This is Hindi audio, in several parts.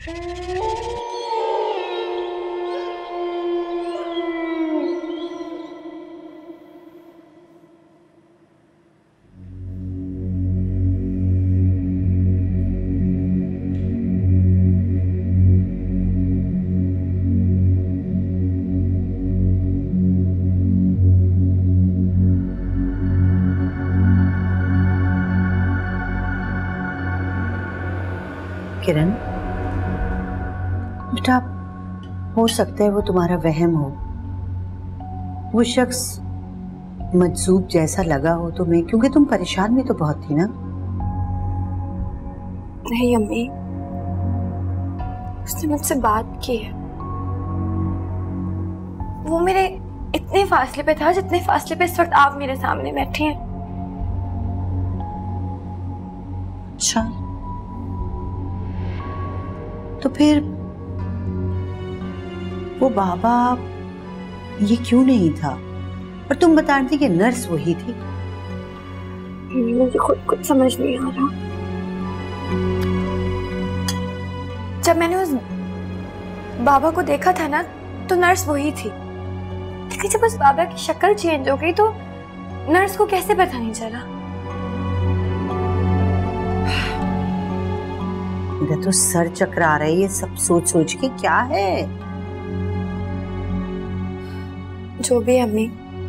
किरण बेटा, हो सकता है वो तुम्हारा वहम हो, वो शख्स मजजूब जैसा लगा हो तुम्हें, क्योंकि तुम परेशान भी तो बहुत थी ना। नहीं अम्मी, उसने मुझसे बात की है। वो मेरे इतने फासले पे था जितने फासले पे इस वक्त आप मेरे सामने बैठी हैं। अच्छा, तो फिर वो बाबा ये क्यों नहीं था? और तुम बता रही थी कि नर्स वही थी। मुझे खुद कुछ समझ नहीं आ रहा। जब मैंने उस बाबा को देखा था ना, तो नर्स वही थी, लेकिन जब उस बाबा की शक्ल चेंज हो गई तो नर्स को कैसे पता नहीं चला? मेरा तो सर चकरा रहा है ये सब सोच सोच के। क्या है? जो भी अम्मी,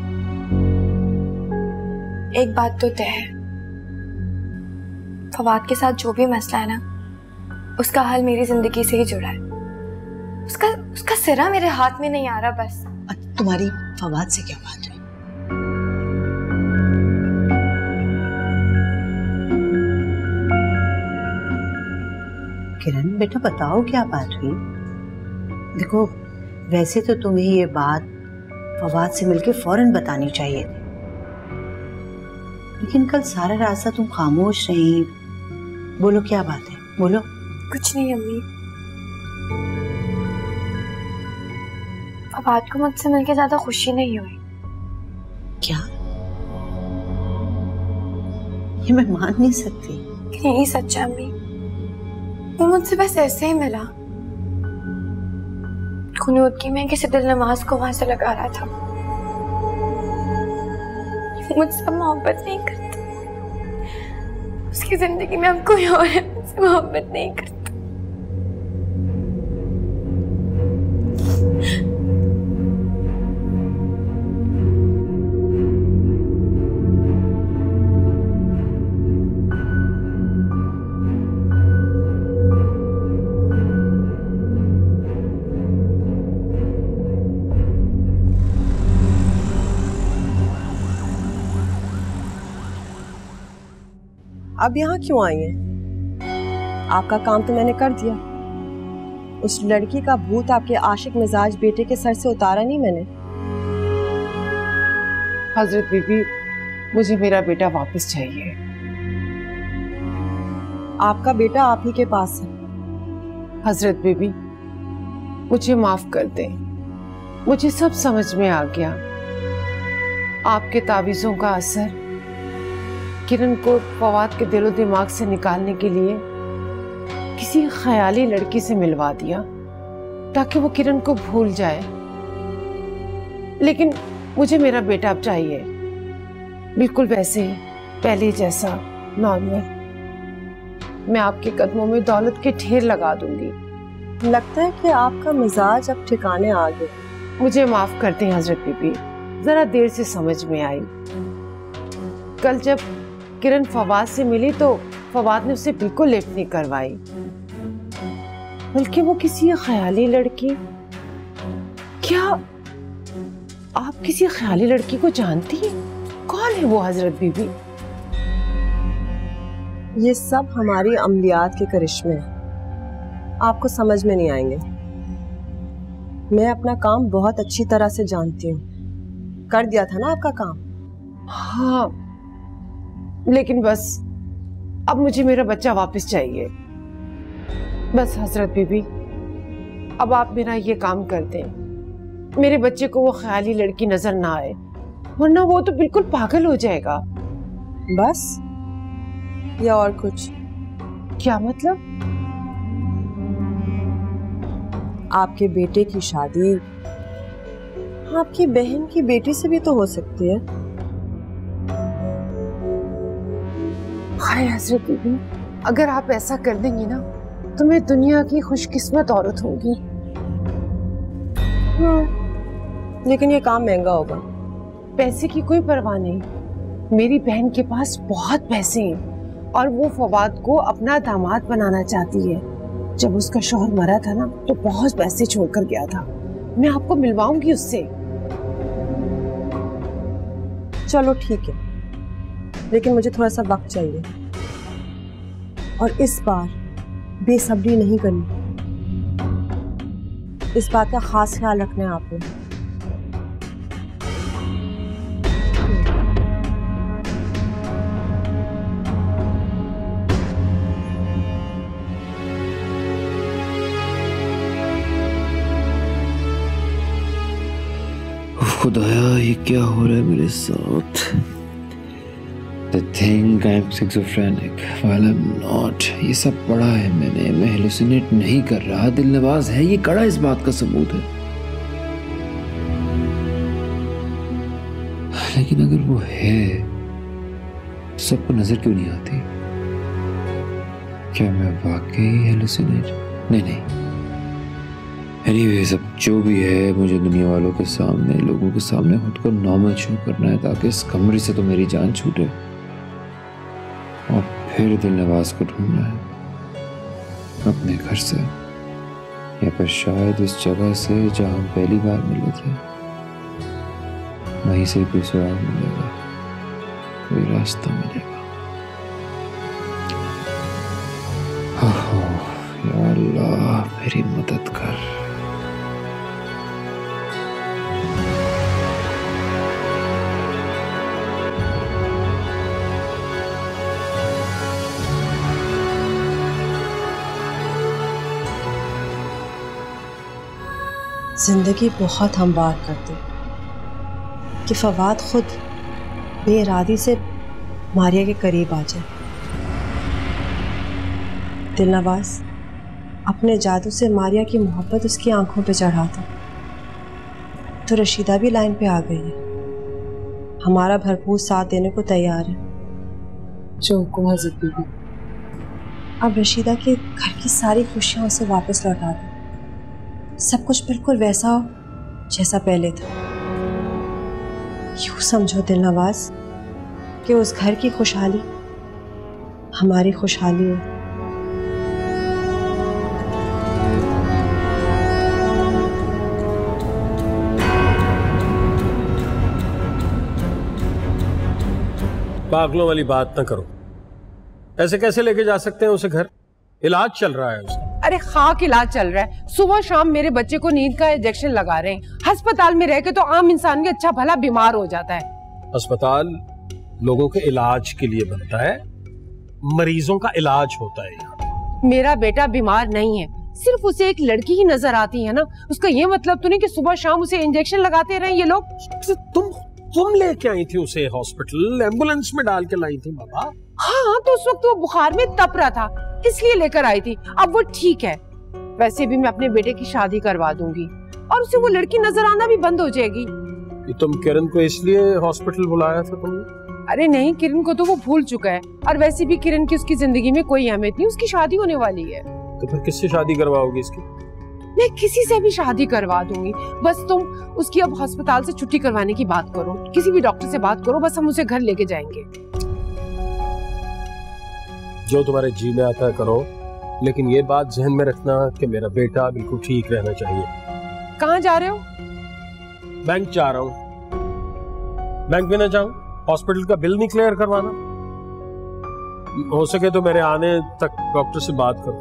एक बात तो तय है, फवाद के साथ जो भी मसला है ना, उसका हल मेरी जिंदगी से ही जुड़ा है। उसका सिरा मेरे हाथ में नहीं आ रहा। बस तुम्हारी फवाद से क्या बात हुई? किरण बेटा बताओ क्या बात हुई? देखो, वैसे तो तुम्हें ये बात फवाद से मिलके फौरन बतानी चाहिए थी, लेकिन कल सारा रास्ता तुम खामोश रही। बोलो क्या बात है, बोलो। कुछ नहीं अम्मी, फवाद को मुझसे मिलके ज्यादा खुशी नहीं हुई। क्या? ये मैं मान नहीं सकती। यही सच है अम्मी, वो मुझसे बस ऐसे ही मिला। कुनूत की मैं किसी दिल नमाज को वहां से लगा रहा था। मुझसे मोहब्बत नहीं करता, उसकी जिंदगी में अब कोई और है, मुझसे मोहब्बत नहीं करता। अब यहाँ क्यों आई हैं? आपका काम तो मैंने कर दिया। उस लड़की का भूत आपके आशिक मिजाज बेटे के सर से उतारा नहीं मैंने। हजरत बीबी, मुझे मेरा बेटा वापस चाहिए। आपका बेटा आप ही के पास है। हजरत बीबी, मुझे माफ कर दें, मुझे सब समझ में आ गया। आपके तावीज़ों का असर किरण को फवाद के दिलो दिमाग से निकालने के लिए किसी ख्याली लड़की से मिलवा दिया ताकि वो किरण को भूल जाए। लेकिन मुझे मेरा बेटा अब चाहिए, बिल्कुल वैसे ही, पहले जैसा, नॉर्मल। मैं आपके कदमों में दौलत के ढेर लगा दूंगी। लगता है कि आपका मिजाज अब ठिकाने आ गया। मुझे माफ करते हैं हजरत बीबी, जरा देर से समझ में आई। कल जब किरण फवाद से मिली तो फवाद ने उससे बिल्कुल लिफ्ट नहीं करवाई, बल्कि वो किसी ख्याली लड़की। क्या आप किसी ख्याली लड़की को जानती हैं? कौन है वो हजरत बीबी? ये सब हमारी अमलियात के करिश्मे हैं, आपको समझ में नहीं आएंगे। मैं अपना काम बहुत अच्छी तरह से जानती हूँ। कर दिया था ना आपका काम। हाँ, लेकिन बस अब मुझे मेरा बच्चा वापस चाहिए। बस हजरत बीबी, अब आप मेरा ये काम कर दें, मेरे बच्चे को वो ख्याली लड़की नजर ना आए, वरना वो तो बिल्कुल पागल हो जाएगा। बस या और कुछ? क्या मतलब? आपके बेटे की शादी आपकी बहन की बेटी से भी तो हो सकती है। हाय हजरत बीबी, अगर आप ऐसा कर देंगी ना तो मैं दुनिया की खुशकिस्मत औरत होंगी। लेकिन ये काम महंगा होगा। पैसे की कोई परवाह नहीं, मेरी बहन के पास बहुत पैसे हैं और वो फवाद को अपना दामाद बनाना चाहती है। जब उसका शौहर मरा था ना तो बहुत पैसे छोड़कर गया था। मैं आपको मिलवाऊंगी उससे। चलो ठीक है, लेकिन मुझे थोड़ा सा वक्त चाहिए और इस बार बेसब्री नहीं करनी। इस बात का खास ख्याल रखना है आपने। खुदाया, ये क्या हो रहा है मेरे साथ? The thing I'm schizophrenic while I'm not. ये सब पढ़ा है मैंने, मैं हेलुसिनेट नहीं कर रहा। दिलनवाज है, ये कड़ा इस बात का सबूत है। लेकिन अगर वो है तो सबको नजर क्यों नहीं आती? क्या मैं वाकई हेलुसिनेट? नहीं। एनीवेज, अब जो भी है, मुझे दुनिया वालों के सामने, लोगों के सामने खुद को नॉर्मल शो करना है ताकि इस कमरे से तो मेरी जान छूटे और फिर दिलनवाज को ढूंढना है अपने घर से, या फिर शायद उस जगह से जहां हम पहली बार मिले थे, वहीं से कोई सुराग मिलेगा, कोई रास्ता मिलेगा। या अल्लाह, मेरी मदद कर। जिंदगी बहुत हमवार करती कि फवाद खुद बेइरादी से मारिया के करीब आ जाए। दिलनवाज अपने जादू से मारिया की मोहब्बत उसकी आंखों पे चढ़ा था, तो रशीदा भी लाइन पे आ गई है, हमारा भरपूर साथ देने को तैयार है। जो हुक्म हज़रत बीबी। अब रशीदा के घर की सारी खुशियां उसे वापस लौटा दो, सब कुछ बिल्कुल वैसा हो जैसा पहले था। यूं समझो दिलनवाज कि उस घर की खुशहाली हमारी खुशहाली है। पागलों वाली बात ना करो। ऐसे कैसे लेके जा सकते हैं उसे घर? इलाज चल रहा है उसका। अरे खाक इलाज चल रहा है। सुबह शाम मेरे बच्चे को नींद का इंजेक्शन लगा रहे हैं। अस्पताल में रह के तो आम इंसान भी अच्छा भला बीमार हो जाता है। अस्पताल लोगों के इलाज के लिए बनता है, मरीजों का इलाज होता है यहाँ। मेरा बेटा बीमार नहीं है, सिर्फ उसे एक लड़की ही नजर आती है ना। उसका ये मतलब तो नहीं कि सुबह शाम उसे इंजेक्शन लगाते रहे ये लोग। तुम लेके आई थी उसे हॉस्पिटल, एम्बुलेंस में डाल के लाई थी बाबा। हाँ, तो उस वक्त वो बुखार में तप रहा था, इसलिए लेकर आई थी। अब वो ठीक है। वैसे भी मैं अपने बेटे की शादी करवा दूंगी और उसे वो लड़की नजर आना भी बंद हो जाएगी। तुम किरण को इसलिए हॉस्पिटल बुलाया था तुमने? अरे नहीं, किरण को तो वो भूल चुका है और वैसे भी किरण की उसकी जिंदगी में कोई अहमियत नहीं। उसकी शादी होने वाली है। तो फिर किससे शादी करवाओगी इसकी? मैं किसी से भी शादी करवा दूंगी, बस तुम उसकी अब अस्पताल से छुट्टी करवाने की बात करो। किसी भी डॉक्टर से बात करो, बस हम उसे घर लेके जाएंगे। जो तुम्हारे जी में आता है करो, लेकिन ये बात जहन में रखना कि मेरा बेटा बिल्कुल ठीक रहना चाहिए। कहाँ जा रहे हो? बैंक जा रहा हूँ। बैंक में ना जाऊँ, हॉस्पिटल का बिल नहीं क्लियर करवाना। हो सके तो मेरे आने तक डॉक्टर से बात करो।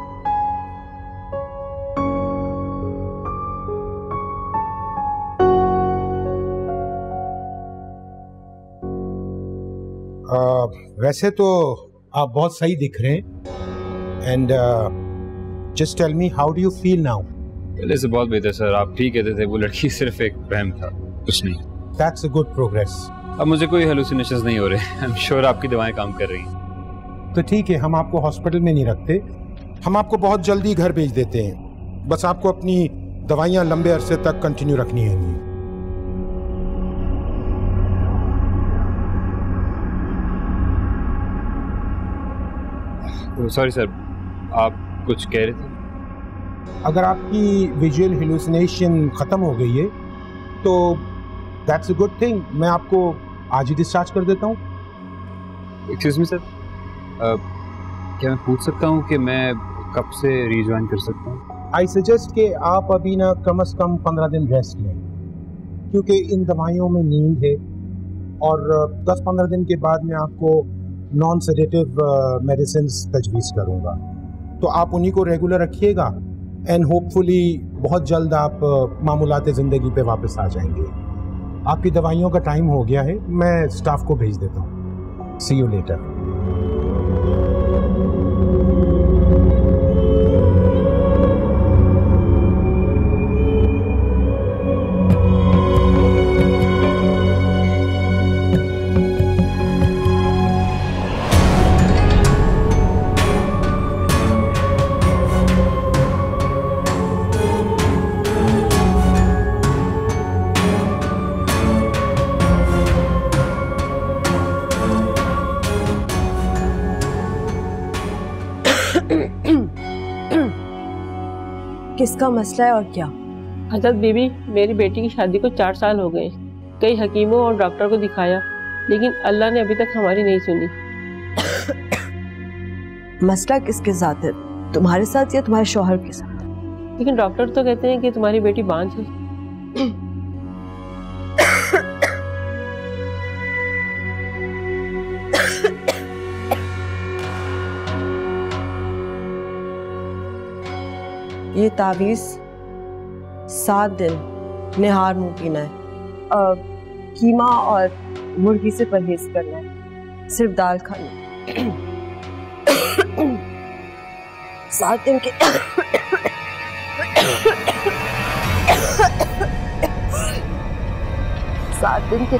वैसे तो आप बहुत सही दिख रहे हैं। And just tell me, how do you feel now? पहले से बहुत बेहतर सर। आप ठीक कहते थे, वो लड़की सिर्फ एक वहम था, कुछ नहीं। That's a good progress. अब मुझे कोई हेलुसिनेशंस नहीं हो रहे। आई एम श्योर आपकी दवाएं काम कर रही हैं। तो ठीक है, हम आपको हॉस्पिटल में नहीं रखते, हम आपको बहुत जल्दी घर भेज देते हैं। बस आपको अपनी दवाइयां लंबे अरसे तक कंटिन्यू रखनी है। सॉरी सर, आप कुछ कह रहे थे? अगर आपकी विजुअल हेलुसिनेशन खत्म हो गई है तो दैट्स अ गुड थिंग। मैं आपको आज ही डिस्चार्ज कर देता हूँ। एक्सक्यूज मी सर, क्या मैं पूछ सकता हूँ कि मैं कब से रीज्वाइन कर सकता हूँ? आई सजेस्ट कि आप अभी ना कम से कम 15 दिन रेस्ट लें, क्योंकि इन दवाइयों में नींद है और 10-15 दिन के बाद मैं आपको नॉन सेडेटिव मेडिसिन तजवीज़ करूँगा, तो आप उन्हीं को रेगुलर रखिएगा एंड होपफुली बहुत जल्द आप मामूलात ज़िंदगी पे वापस आ जाएंगे। आपकी दवाइयों का टाइम हो गया है, मैं स्टाफ को भेज देता हूँ। See you later. किसका मसला है और क्या? हजरत बीबी, मेरी बेटी की शादी को 4 साल हो गए। कई हकीमों और डॉक्टर को दिखाया, लेकिन अल्लाह ने अभी तक हमारी नहीं सुनी। मसला किसके साथ है, तुम्हारे साथ या तुम्हारे शौहर के साथ? लेकिन डॉक्टर तो कहते हैं कि तुम्हारी बेटी बांझ है। ये तावीज़ 7 दिन निहार मुंह पीना है, कीमा और मुर्गी से परहेज करना है, सिर्फ दाल खानी। 7 दिन के 7 दिन के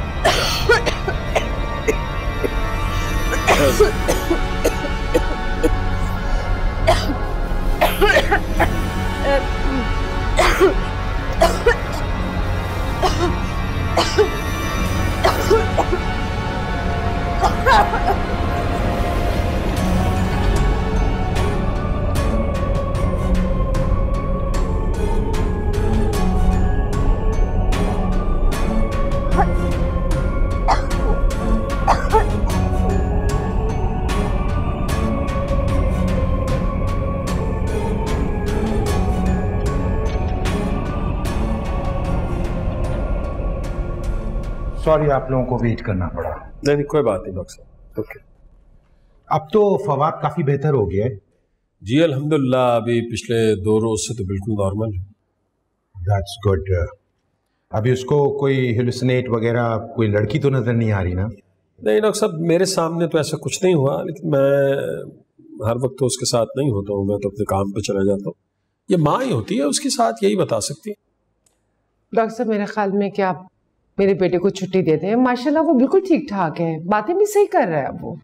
सॉरी आप लोगों को वेट करना पड़ा। नहीं, कोई बात नहीं डॉक्टर साहब। ओके, अब तो फवाद काफी बेहतर हो गया है। जी अल्हम्दुलिल्लाह, अभी पिछले 2 रोज से तो बिल्कुल नॉर्मल है। That's good. अभी उसको कोई हेलुसिनेट वगैरह, कोई लड़की तो नजर नहीं आ रही ना? नहीं डॉक्टर साहब, मेरे सामने तो ऐसा कुछ नहीं हुआ, लेकिन मैं हर वक्त तो उसके साथ नहीं होता हूँ, मैं तो अपने काम पे चला जाता हूँ। ये माँ ही होती है उसके साथ, यही बता सकती है। डॉक्टर साहब, मेरे ख्याल में क्या आप मेरे बेटे को छुट्टी दे दें? माशाल्लाह वो बिल्कुल ठीक ठाक है, बातें भी सही कर रहा है वो।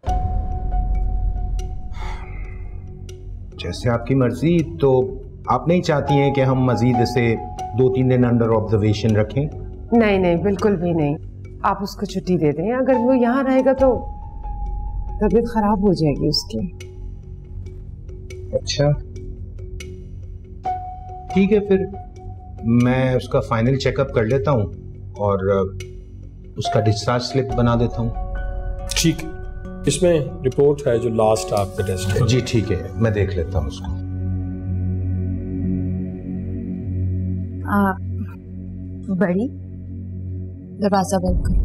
जैसे आपकी मर्जी। तो आप नहीं चाहती हैं कि हम मजीद इसे 2-3 दिन अंडर ऑब्जर्वेशन रखें? नहीं नहीं, बिल्कुल भी नहीं। आप उसको छुट्टी दे दें। अगर वो यहाँ रहेगा तो तबीयत खराब हो जाएगी उसकी। अच्छा ठीक है, फिर मैं उसका फाइनल चेकअप कर लेता हूँ और उसका डिस्चार्ज स्लिप बना देता हूँ। ठीक है, इसमें रिपोर्ट है जो लास्ट आपका टेस्ट है। जी ठीक है, मैं देख लेता हूँ उसको। बड़ी दरवाजा बंद करो।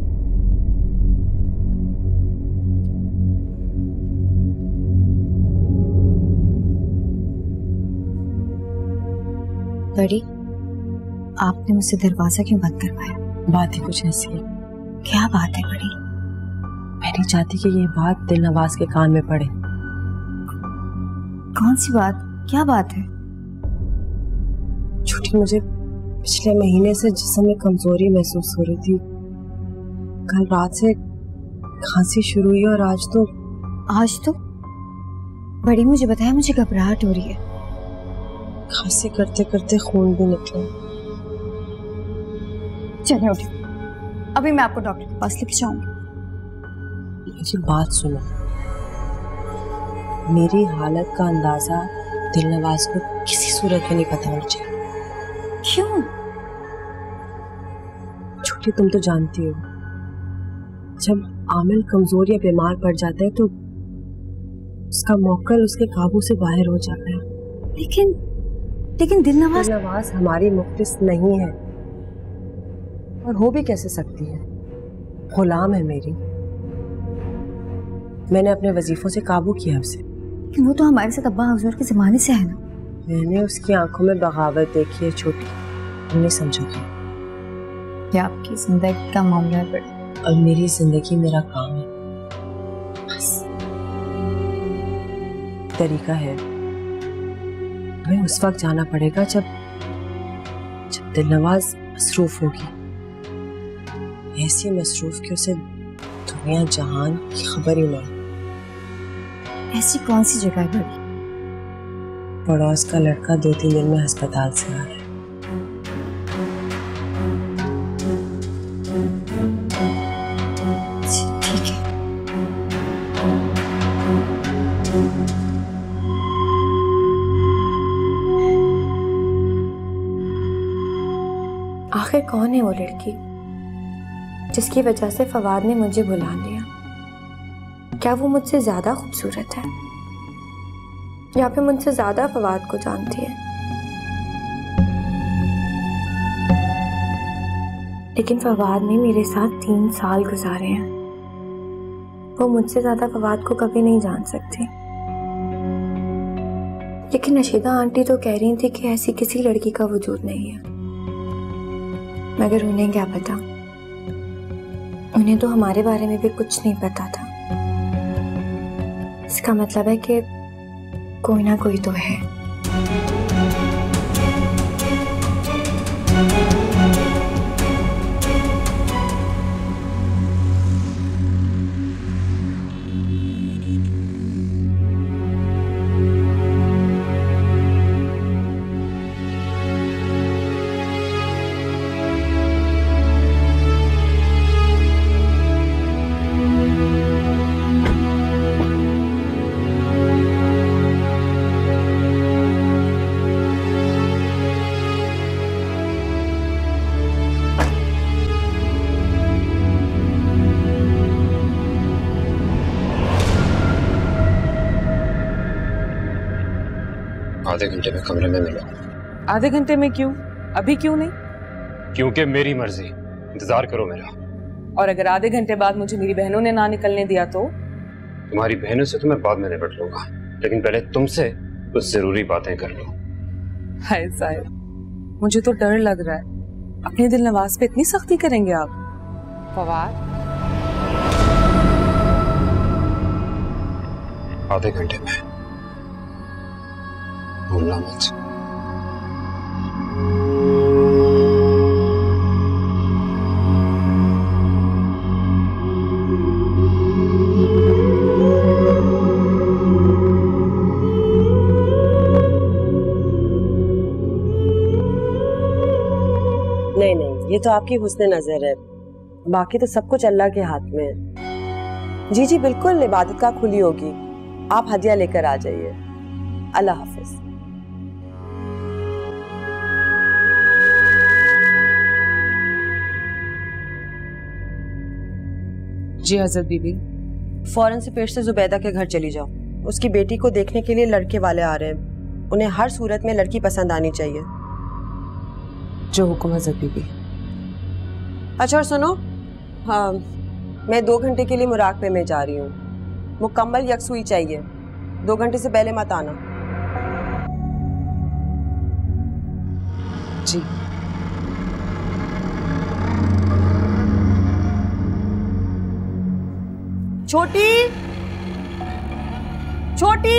बड़ी, आपने मुझसे दरवाजा क्यों बंद करवाया? बात ही कुछ ऐसी है। क्या बात है बड़ी? मैं नहीं चाहती कि ये बात दिलनवाज के कान में पड़े। कौन सी बात? क्या बात है? छुट्टी, मुझे पिछले महीने से जिस्म में कमजोरी महसूस हो रही थी। कल रात से खांसी शुरू हुई और आज तो बड़ी मुझे बताया, मुझे घबराहट हो रही है। खांसी करते करते खून भी निकला। चलिए उठिए, अभी मैं आपको डॉक्टर के पास लेके जाऊंगी। मेरी बात सुनो, मेरी हालत का अंदाजा दिलनवाज को किसी सूरत में नहीं पता होना चाहिए। क्यों? छोटी, तुम तो जानती हो, जब आमिल कमजोर या बीमार पड़ जाता है तो उसका मौकल उसके काबू से बाहर हो जाता है। लेकिन दिलनवाज हमारी मुख्लिस नहीं है, और हो भी कैसे सकती है? गुलाम है मेरी। मैंने अपने वजीफों से काबू किया उसे। वो तो हमारे साथ अब्बा हुजूर के जमाने से है ना। मैंने उसकी आंखों में बगावत देखी है छोटी, तुमने समझा क्या? आपकी जिंदगी का मामला है बड़ा, और मेरी जिंदगी मेरा काम है। बस तरीका है, हमें उस वक्त जाना पड़ेगा जब दिलनवाज मसरूफ होगी, ऐसी मसरूफ कि उसे दुनिया जहान की खबर ही नहीं। ऐसी कौन सी जगह है बड़ी? पड़ोस का लड़का 2-3 दिन में अस्पताल से आ रहा है। ठीक है। आखिर कौन है वो लड़की जिसकी वजह से फवाद ने मुझे बुला लिया? क्या वो मुझसे ज्यादा खूबसूरत है या फिर मुझसे ज्यादा फवाद को जानती है? लेकिन फवाद ने मेरे साथ 3 साल गुजारे हैं, वो मुझसे ज्यादा फवाद को कभी नहीं जान सकती। लेकिन नशीदा आंटी तो कह रही थी कि ऐसी किसी लड़की का वजूद नहीं है, मगर उन्हें क्या पता, उन्हें तो हमारे बारे में भी कुछ नहीं पता था। इसका मतलब है कि कोई ना कोई तो है। आधे घंटे में कमरे में मिलो। आधे घंटे में क्यों? अभी क्यों नहीं? क्योंकि मेरी मर्जी, इंतजार करो मेरा। और अगर आधे घंटे बाद मुझे मेरी बहनों ने ना निकलने दिया तो? तुम्हारी बहनों से तो मैं बाद में निपट लूंगा, लेकिन पहले तुमसे कुछ जरूरी बातें कर लो। हाय साहिब, मुझे तो डर लग रहा है। अपने दिलनवाज पे इतनी सख्ती करेंगे आप? फवाद, आधे घंटे में, भूलना मत। नहीं, ये तो आपकी हुस्न नजर है, बाकी तो सब कुछ अल्लाह के हाथ में है। जी जी बिल्कुल, इबादत का खुली होगी, आप हदिया लेकर आ जाइए। अल्लाह हाफिज। जी हजरत बीबी। फौरन से पेश से जुबैदा के घर चली जाओ, उसकी बेटी को देखने के लिए लड़के वाले आ रहे हैं, उन्हें हर सूरत में लड़की पसंद आनी चाहिए। जो हुक्म हजरत बीबी। अच्छा और सुनो, हाँ, मैं 2 घंटे के लिए मुराकबे में जा रही हूँ, मुकम्मल यकसुई चाहिए, 2 घंटे से पहले मत आना। जी। छोटी, छोटी,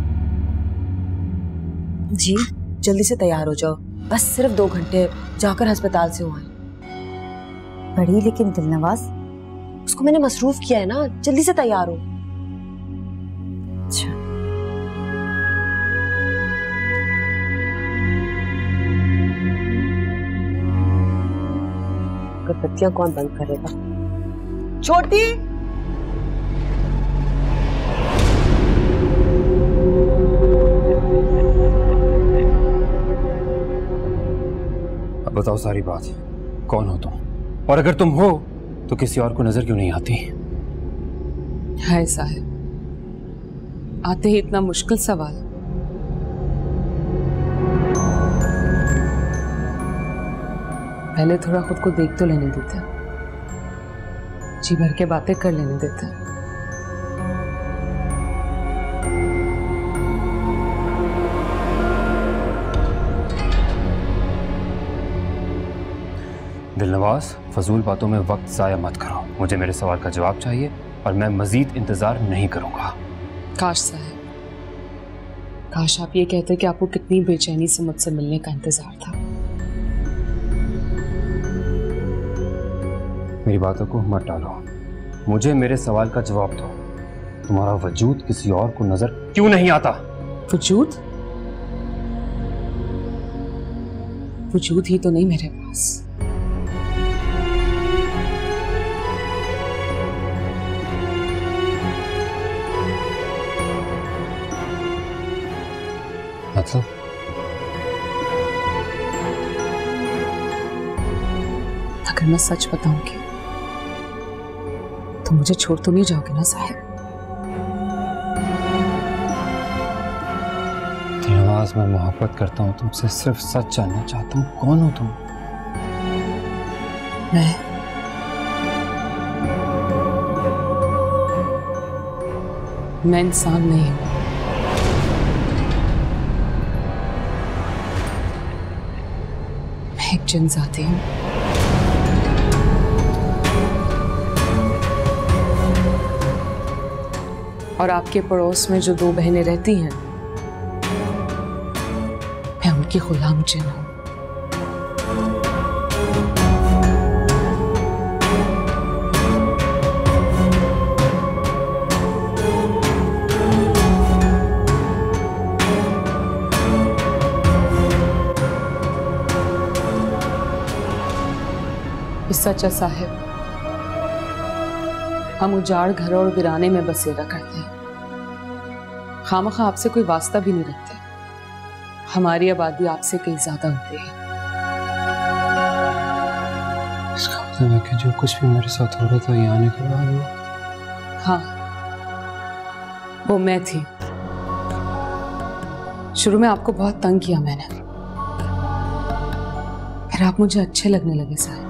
जी जल्दी से तैयार हो जाओ, बस सिर्फ 2 घंटे, जाकर अस्पताल से आए। बड़ी, लेकिन दिलनवाज? उसको मैंने मसरूफ किया है ना, जल्दी से तैयार हो। अच्छा। बत्तियां कौन बंद करेगा? छोटी, अब बताओ सारी बात, कौन हो तुम? और अगर तुम हो तो किसी और को नजर क्यों नहीं आती? हाय साहिब, आते ही इतना मुश्किल सवाल। पहले थोड़ा खुद को देख तो लेने देते, जी भर के बातें कर लेने देते। दिलनवाज, फजूल बातों में वक्त जाया मत करो। मुझे मेरे सवाल का जवाब चाहिए और मैं मजीद इंतजार नहीं करूंगा। काश साहब, काश आप ये कहते कि आपको कितनी बेचैनी से मुझसे मिलने का इंतजार था। मेरी बातों को मत टालो, मुझे मेरे सवाल का जवाब दो। तुम्हारा वजूद किसी और को नजर क्यों नहीं आता? वजूद? वजूद ही तो नहीं मेरे पास। मतलब? अगर मैं सच बताऊंगी तो मुझे छोड़ तो नहीं जाओगे ना साहिब? दिलनवाज, मैं मोहब्बत करता हूँ तुमसे, सिर्फ सच जानना चाहता हूँ, कौन हो तुम? मैं इंसान नहीं हूं, मैं एक जिन जाती हूं। और आपके पड़ोस में जो दो बहनें रहती हैं, मैं उनकी गुलाम जिन हूं। सच है साहिब, हम उजाड़ घरों और वीराने में बसेरा करते हैं, खामखा आपसे कोई वास्ता भी नहीं रखते। हमारी आबादी आपसे कहीं ज्यादा होती है। इसका मतलब है कि जो कुछ भी मेरे साथ हो रहा था ये आने के बाद हुआ? हाँ, वो मैं थी। शुरू में आपको बहुत तंग किया मैंने, फिर आप मुझे अच्छे लगने लगे साहिब।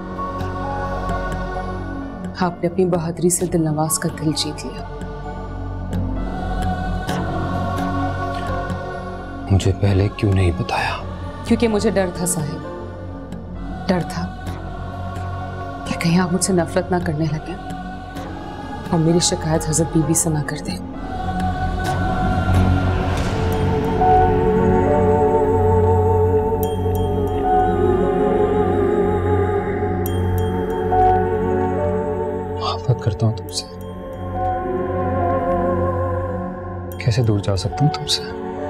आपने अपनी बहादुरी से दिलनवाज का दिल जीत लिया। मुझे पहले क्यों नहीं बताया? क्योंकि मुझे डर था साहिब, डर था कि कहीं आप मुझसे नफरत ना करने लगे और मेरी शिकायत हजरत बीबी से ना कर दें। करता हूं तुमसे, कैसे दूर जा सकता हूं तुमसे?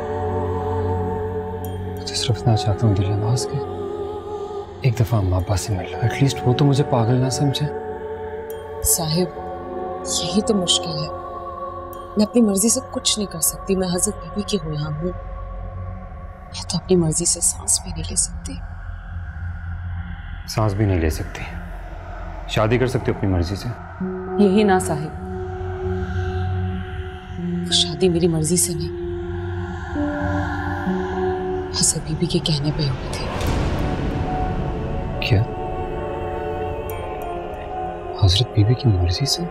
मुझे सिर्फ इतना चाहता हूं दिलनवाज के एक दफा अम्मा अब्बा से मिल लो, एटलीस्ट वो तो मुझे पागल ना समझे। साहिब, यही तो मुश्किल है, मैं अपनी मर्जी से कुछ नहीं कर सकती। मैं हजरत बीबी की गुलाम हूं, मैं तो अपनी मर्जी से सांस भी नहीं ले सकती। सांस भी नहीं ले सकती? शादी कर सकती हो अपनी मर्जी से? यही ना साहिब, वो शादी मेरी मर्जी से नहीं, हजरत बीबी के कहने पे हुई थी। क्या? हजरत बीबी की मर्जी से?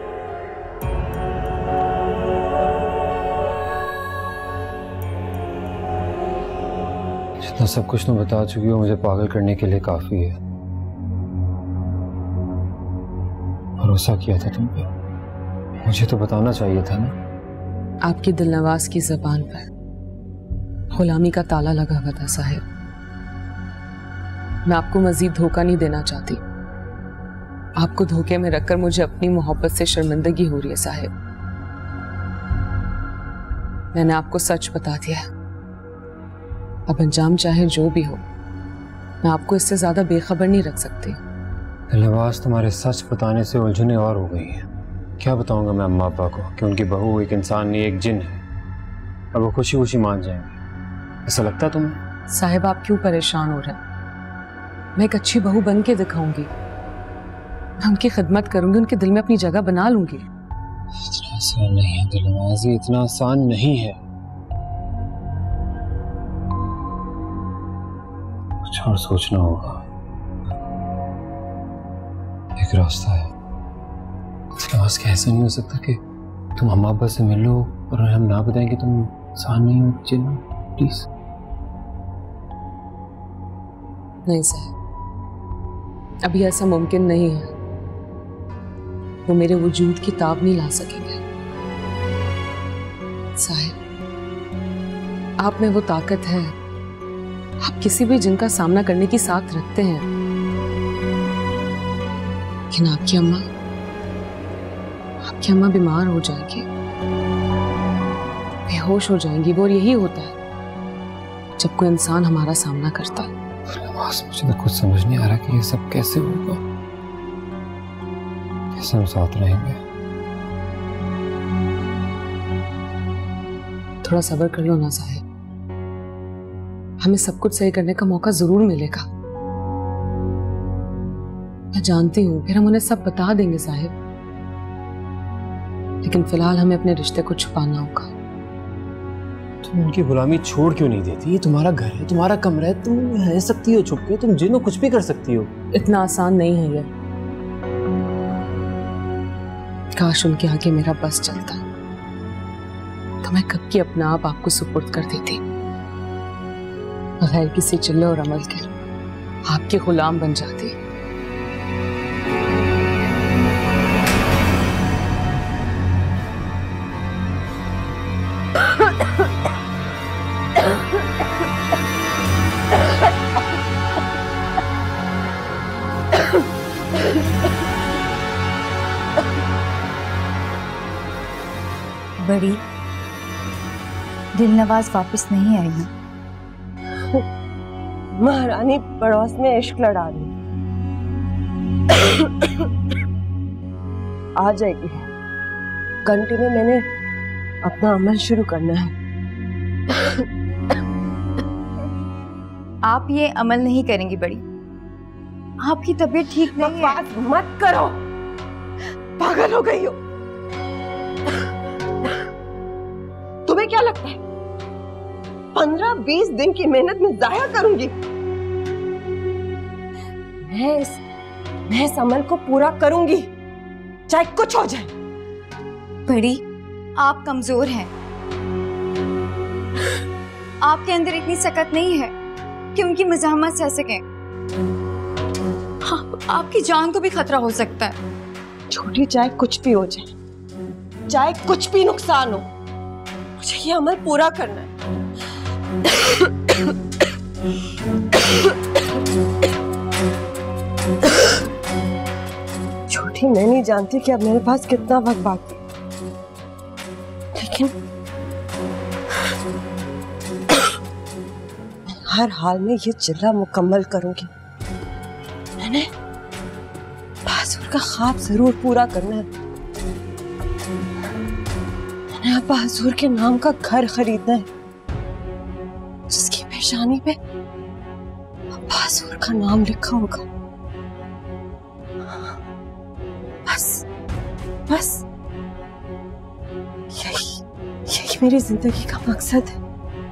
जितना सब कुछ तुम बता चुकी हो मुझे पागल करने के लिए काफी है। भरोसा किया था तुम पे, मुझे तो बताना चाहिए था ना। आपकी दिलनवाज की जबान पर गुलामी का ताला लगा हुआ था साहिब। मैं आपको मजीद धोखा नहीं देना चाहती। आपको धोखे में रखकर मुझे अपनी मोहब्बत से शर्मिंदगी हो रही है साहिब। मैंने आपको सच बता दिया, अब अंजाम चाहे जो भी हो, मैं आपको इससे ज्यादा बेखबर नहीं रख सकती। दिलनवाज तुम्हारे सच बताने से उलझने और हो गई है। क्या बताऊंगा मैं अम्मा अब्बा को कि उनकी बहू एक इंसान नहीं एक जिन है, और वो खुशी खुशी मान जाएंगे। ऐसा लगता है तुम्हें? साहिब आप क्यों परेशान हो रहे हैं? मैं एक अच्छी बहू बन के दिखाऊंगी, मैं उनकी खिदमत करूंगी, उनके दिल में अपनी जगह बना लूंगी। इतना आसान नहीं है दिलनवाज, ये इतना आसान नहीं है। कुछ और सोचना होगा। एक रास्ता है। दिलनवाज क्या ऐसा नहीं हो सकता कि तुम अम्मा अब्बा से मिल लो और हम ना बताएं कि तुम इंसान नहीं हो जिन हो? प्लीज। नहीं साहब, अभी ऐसा मुमकिन नहीं है। वो मेरे वजूद की ताब नहीं ला सकेंगे। साहिब, आप में वो ताकत है, आप किसी भी जिन का सामना करने की साख रखते हैं, लेकिन आपकी अम्मा बीमार हो जाएगी, बेहोश हो जाएंगी। वो, और यही होता है जब कोई इंसान हमारा सामना करता है। मुझे तो कुछ समझ नहीं आ रहा कि ये सब कैसे होगा, कैसे हम साथ रहेंगे। थोड़ा सब्र कर लो ना साहिब, हमें सब कुछ सही करने का मौका जरूर मिलेगा। मैं जानती हूँ, फिर हम उन्हें सब बता देंगे साहिब, लेकिन फिलहाल हमें अपने रिश्ते को छुपाना होगा। तुम उनकी गुलामी छोड़ क्यों नहीं देती? ये तुम्हारा घर है, तुम्हारा कमरा है, तुम रह सकती हो छुप के, तुम जिनो कुछ भी कर सकती हो। इतना आसान नहीं है ये। काश उनके आगे मेरा बस चलता तो मैं कब की अपना आप आपको सुपुर्द कर देती, बगैर किसी चिल्ले और अमल के आपके गुलाम बन जाती। बड़ी, दिलनवाज वापस नहीं आई है। महारानी पड़ोस में इश्क लड़ा रही, आ जाएगी। घंटे में मैंने अपना अमल शुरू करना है। आप ये अमल नहीं करेंगी बड़ी, आपकी तबीयत ठीक नहीं है। मत करो, पागल हो गई हो। तुम्हें क्या लगता है 15-20 दिन की मेहनत में जाया करूंगी? मैं इस अमल को पूरा करूंगी, चाहे कुछ हो जाए। बड़ी, आप कमजोर हैं, आपके अंदर इतनी सकत नहीं है कि उनकी मज़ाहमत सह सकें। आपकी जान को भी खतरा हो सकता है। छोटी, चाहे कुछ भी हो जाए, चाहे कुछ भी नुकसान हो, मुझे ये अमल पूरा करना है। छोटी, मैं नहीं जानती कि अब मेरे पास कितना वक्त बाकी है, लेकिन हर हाल में ये चिल्ला मुकम्मल करूंगी। मैंने बाजुर का ख्वाब जरूर पूरा करना है। मैंने अब बाजुर के नाम का घर खरीदना है, जिसकी पेशानी पे बाजुर का नाम लिखा होगा। बस यही मेरी जिंदगी का मकसद है।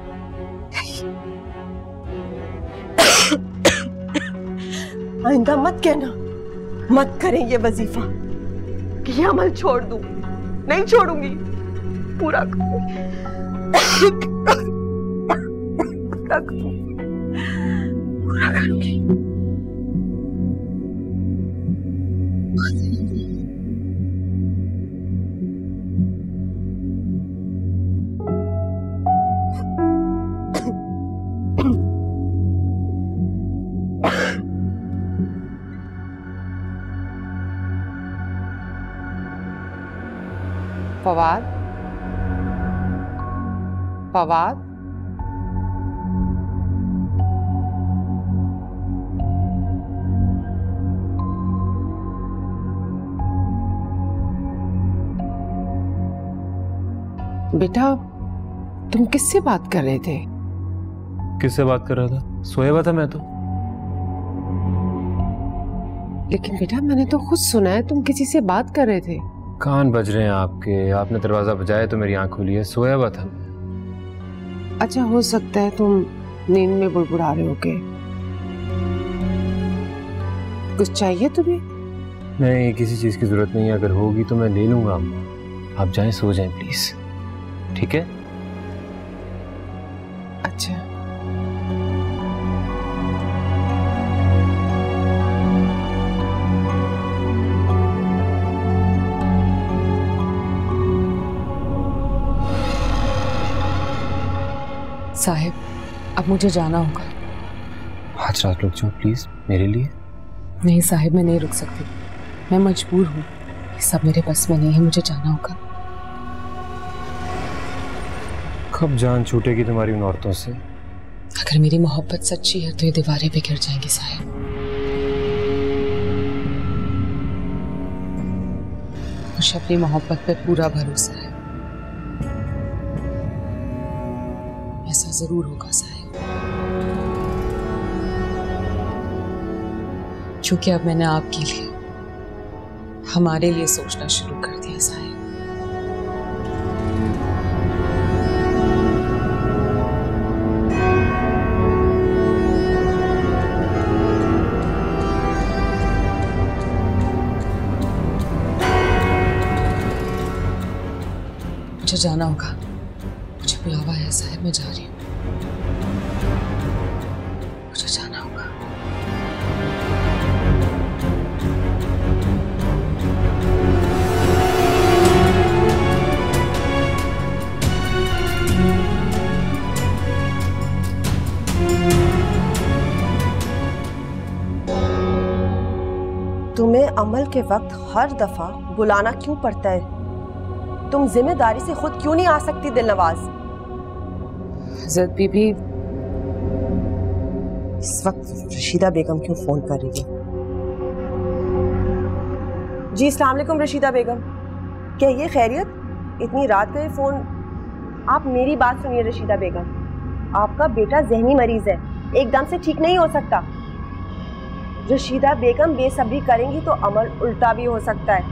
आइंदा मत कहना, मत करें ये वजीफा कि ये अमल छोड़ दूं। नहीं छोड़ूंगी, पूरा करूंगी। पूरा करूंगी। फवाद, फवाद, बेटा तुम किससे बात कर रहे थे? किससे बात कर रहा था? सोया हुआ था मैं तो। लेकिन बेटा मैंने तो खुद सुना है तुम किसी से बात कर रहे थे। कान बज रहे हैं आपके, आपने दरवाजा बजाया तो मेरी आंख खुली है, सोया हुआ था। अच्छा हो सकता है तुम नींद में बुड़बुड़ा रहे हो के। कुछ चाहिए तुम्हें? नहीं, किसी चीज की जरूरत नहीं है, अगर होगी तो मैं ले लूंगा अम्मा। आप जाएं, सो जाएं प्लीज, ठीक है? अच्छा साहिब, अब मुझे जाना होगा। आज रात रुक जाओ प्लीज मेरे लिए। नहीं साहिब, मैं नहीं रुक सकती, मैं मजबूर हूँ, ये सब मेरे बस में नहीं है, मुझे जाना होगा। कब जान छूटेगी तुम्हारी उन औरतों से? अगर मेरी मोहब्बत सच्ची है तो ये दीवारें भी गिर जाएंगी साहिब। मुझे अपनी मोहब्बत पे पूरा भरोसा है, ऐसा जरूर होगा साहिब, क्योंकि अब मैंने आपके लिए, हमारे लिए सोचना शुरू कर दिया साहिब। मुझे जाना होगा, मुझे बुलावा है साहिब, मैं जा रही हूँ, मुझे जाना होगा। तुम्हें अमल के वक्त हर दफा बुलाना क्यों पड़ता है? तुम जिम्मेदारी से खुद क्यों नहीं आ सकती दिलनवाज? हज़रत बीबी, इस वक्त रशीदा बेगम क्यों फोन कर रही है? जी अस्सलाम वालेकुम रशीदा बेगम, क्या ये खैरियत? इतनी रात का ये फोन? आप मेरी बात सुनिए रशीदा बेगम, आपका बेटा जहनी मरीज है, एकदम से ठीक नहीं हो सकता। रशीदा बेगम बेसब्री करेंगी तो अमल उल्टा भी हो सकता है।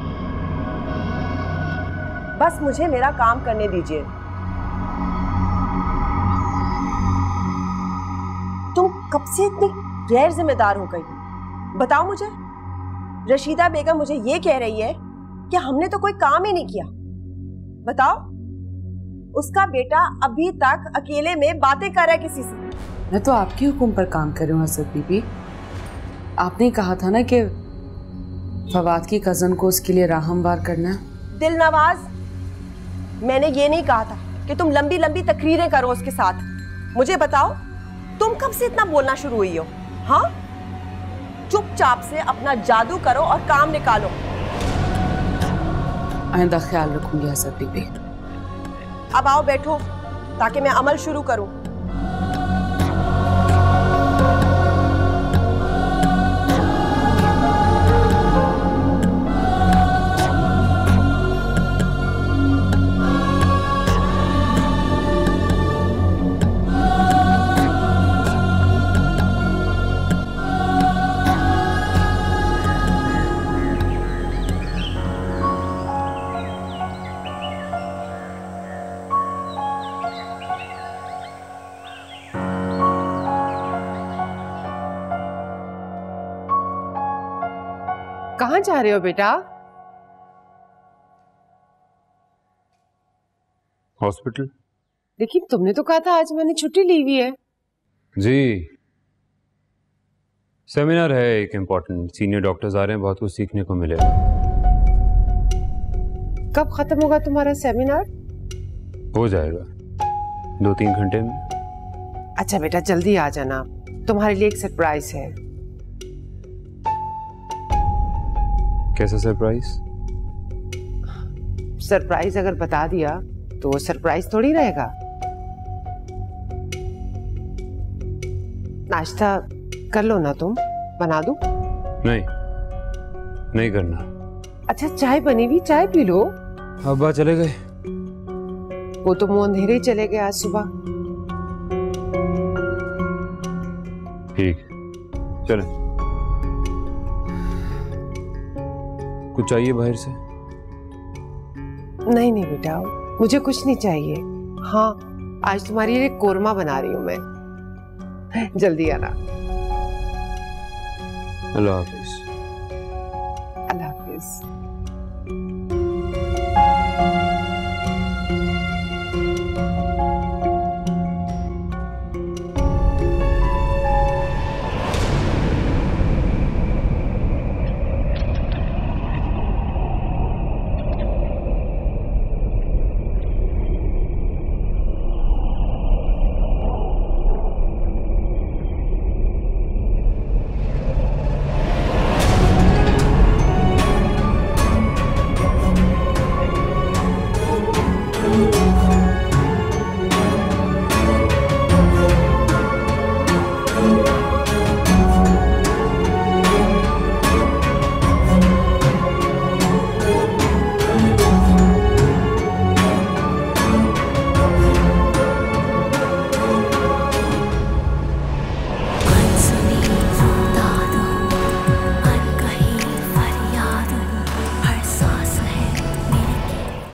बस मुझे मेरा काम करने दीजिए। तुम कब से इतनी गैर जिम्मेदार हो गई? बताओ मुझे। रशीदा बेगम मुझे ये कह रही है कि हमने तो कोई काम ही नहीं किया। बताओ, उसका बेटा अभी तक अकेले में बातें कर रहा है किसी से। मैं तो आपके हुक्म पर काम कर रही हूँ हज़रत बीबी। आपने कहा था ना कि फवाद की कजन को उसके लिए राहमवार करना है। दिलनवाज, मैंने ये नहीं कहा था कि तुम लंबी लंबी तकरीरें करो उसके साथ। मुझे बताओ, तुम कब से इतना बोलना शुरू हुई हो? हाँ, चुपचाप से अपना जादू करो और काम निकालो। आइंदा ख्याल रखूंगी हज़रत बीबी। अब आओ बैठो ताकि मैं अमल शुरू करूं। कहाँ जा रहे हो बेटा? हॉस्पिटल। लेकिन तुमने तो कहा था आज मैंने छुट्टी ली हुई है। जी, सेमिनार है एक इम्पोर्टेंट, सीनियर डॉक्टर्स आ रहे हैं, बहुत कुछ सीखने को मिलेगा। कब खत्म होगा तुम्हारा सेमिनार? हो जाएगा 2-3 घंटे में। अच्छा बेटा जल्दी आ जाना, तुम्हारे लिए एक सरप्राइज है। कैसा सरप्राइज? सरप्राइज अगर बता दिया तो वो सरप्राइज थोड़ी रहेगा। नाश्ता कर लो ना, तुम बना दूं? नहीं करना। अच्छा चाय बनी हुई, चाय पी लो। अब्बा चले गए, वो तो मुंह अंधेरे ही चले गए आज सुबह। ठीक चले। कुछ चाहिए बाहर से? नहीं नहीं बेटा, मुझे कुछ नहीं चाहिए। हाँ, आज तुम्हारे लिए कोरमा बना रही हूँ मैं, जल्दी आना। अल्लाह हाफिज।